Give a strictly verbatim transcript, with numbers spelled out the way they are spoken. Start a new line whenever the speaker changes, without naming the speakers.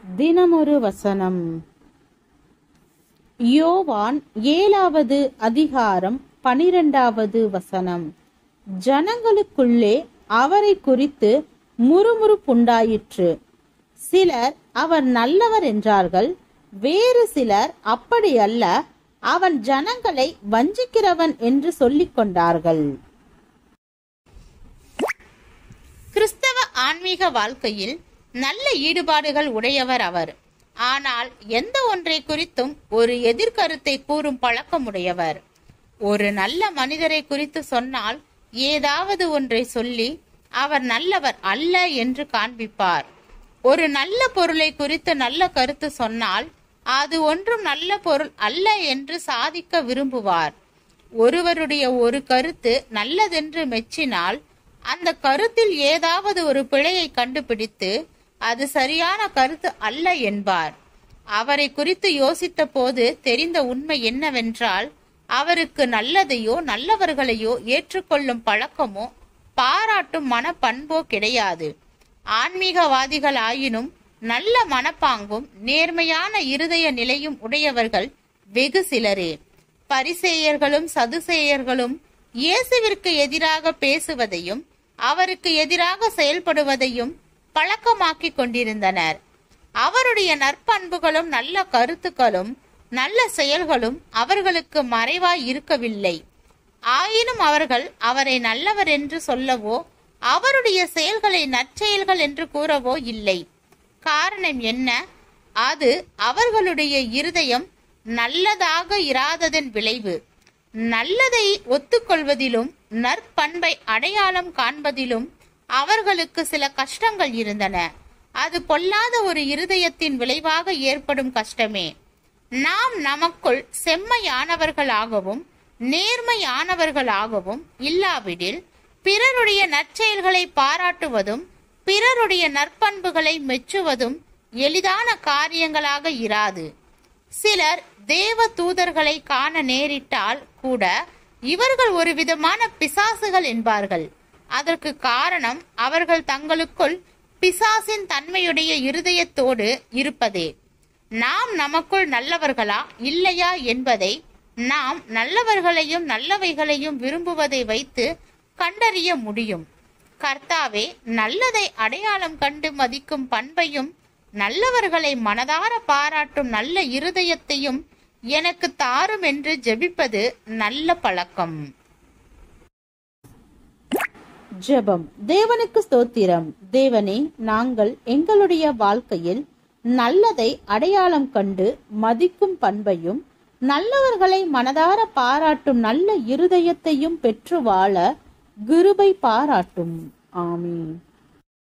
தினமொரு வசனம். யோவான் ஏழாவது அதிகாரம் பனிரெண்டாவது வசனம். ஜனங்களுக்குள்ளே அவரை குறித்து முறுமுறுப்புண்டாயிற்று. சிலர் அவர் நல்லவர் என்றார்கள், வேறு சிலர் அப்படி அல்ல, அவன் ஜனங்களை வஞ்சிக்கிறவன் என்று சொல்லிக் கொண்டார்கள்.
கிறிஸ்தவ ஆன்மீக வாழ்க்கையில் நல்ல ஈடுபாடுகள் உடையவர் அவர். ஆனால் எந்த ஒன்றை குறித்தும் ஒரு எதிர்கருத்தை கூறும் பழக்கமுடையவர். ஒரு நல்ல மனிதரை குறித்து சொன்னால் ஏதாவது ஒன்றை சொல்லி அவர் நல்லவர் அல்ல என்று காண்பிப்பார். ஒரு நல்ல பொருளை குறித்து நல்ல கருத்து சொன்னால் அது ஒன்றும் நல்ல பொருள் அல்ல என்று சாதிக்க விரும்புவார். ஒருவருடைய ஒரு கருத்து நல்லதென்று மெச்சினால் அந்த கருத்தில் ஏதாவது ஒரு பிழையை கண்டுபிடித்து அது சரியான கருத்து அல்ல என்பார். அவரை குறித்து யோசித்த போது தெரிந்த உண்மை என்னவென்றால், அவருக்கு நல்லதையோ நல்லவர்களையோ ஏற்றுக்கொள்ளும் பழக்கமோ பாராட்டும் மனப்பண்போ கிடையாது. ஆன்மீகவாதிகள் ஆயினும் நல்ல மனப்பாங்கும் நேர்மையான இருதய நிலையும் உடையவர்கள் வெகு சிலரே. பரிசேயர்களும் சதுசேயர்களும் இயேசுவிற்கு எதிராக பேசுவதையும் அவருக்கு எதிராக செயல்படுவதையும் பழக்கமாக்கிக் கொண்டிருந்தனர். அவருடைய நற்பண்புகளும் நல்ல கருத்துக்களும் நல்ல செயல்களும் அவர்களுக்கு மறைவாய் இருக்கவில்லை. ஆயினும் அவர்கள் அவரை நல்லவர் என்று சொல்லவோ அவருடைய செயல்களை நற்செயல்கள் என்று கூறவோ இல்லை. காரணம் என்ன? அது அவர்களுடைய இருதயம் நல்லதாக இராததன் விளைவு. நல்லதை ஒத்துக்கொள்வதிலும் நற்பண்பை அடையாளம் காண்பதிலும் அவர்களுக்கு சில கஷ்டங்கள் இருந்தன. அது பொல்லாத ஒரு இருதயத்தின் விளைவாக ஏற்படும் கஷ்டமே. நாம் நமக்குள் செம்மையானவர்களாகவும் நேர்மையானவர்களாகவும் இல்லாவிடில் பிறருடைய நற்செயல்களை பாராட்டுவதும் பிறருடைய நற்பண்புகளை மெச்சுவதும் எளிதான காரியங்களாக இராது. சிலர் தேவ தூதர்களை காண நேரிட்டால் கூட இவர்கள் ஒரு விதமான பிசாசுகள் என்பார்கள். அதற்கு காரணம் அவர்கள் தங்களுக்குள் பிசாசின் தன்மையுடைய இருதயத்தோடு இருப்பதே. நாம் நமக்குள் நல்லவர்களா இல்லையா என்பதை நாம் நல்லவர்களையும் நல்லவைகளையும் விரும்புவதை வைத்து கண்டறிய முடியும். கர்த்தாவே நல்லதை அடையாளம் கண்டு மதிக்கும் பண்பையும் நல்லவர்களை மனதார பாராட்டும் நல்ல இருதயத்தையும் எனக்கு தாரும் என்று ஜெபிப்பது நல்ல பழக்கம்.
ஜெபம். தேவனுக்கு ஸ்தோத்திரம். தேவனே, நாங்கள் எங்களுடைய வாழ்க்கையில் நல்லதை அடையாளம் கண்டு மதிக்கும் பண்பையும் நல்லவர்களை மனதார பாராட்டும் நல்ல இருதயத்தையும் பெற்று வாழ கிருபை பாராட்டும். ஆமீன்.